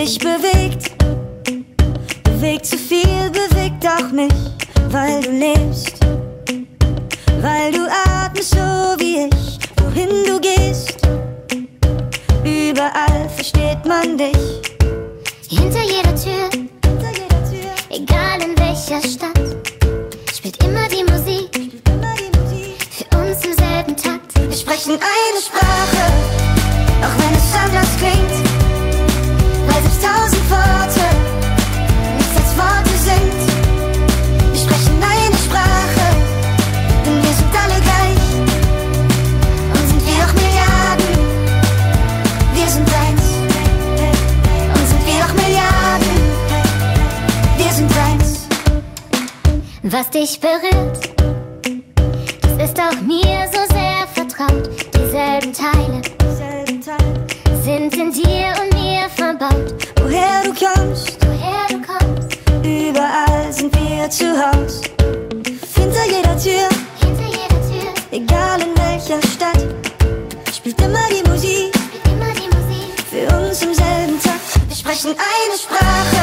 dich bewegt. Bewegt zu viel, bewegt auch mich, weil du lebst. Weil du atmest so wie ich, wohin du gehst. Überall versteht man dich. Hinter jeder Tür, egal in welcher Stadt, spielt immer die Musik, für uns im selben Takt. Wir sprechen eine Sprache, auch wenn es anders klingt, weil selbst 1000 Worte nichts als Worte sind. Wir sprechen eine Sprache, denn wir sind alle gleich. Und sind wir auch Milliarden, wir sind eins. Und sind wir auch Milliarden, wir sind eins. Was dich berührt, das ist auch mir so sehr vertraut. Dieselben Teile sind in dir und mir verbaut. Woher du kommst, überall sind wir zu Haus. Hinter jeder Tür, egal in welcher Stadt, spielt immer die Musik, für uns im selben Takt. Wir sprechen eine Sprache,